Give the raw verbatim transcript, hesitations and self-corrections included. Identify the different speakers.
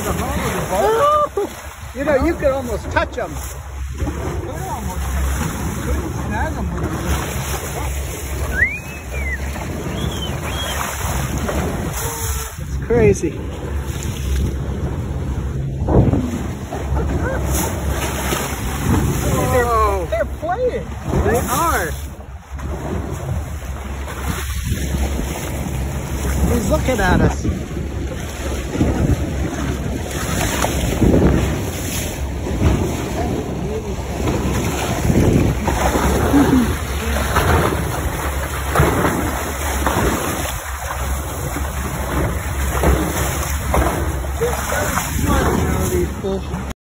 Speaker 1: the hull of the boat.
Speaker 2: Oh, you know, you could almost touch them.
Speaker 1: Could almost couldn't snag them with the
Speaker 2: It's crazy.
Speaker 1: They're, they're playing.
Speaker 2: They are. He's looking at us.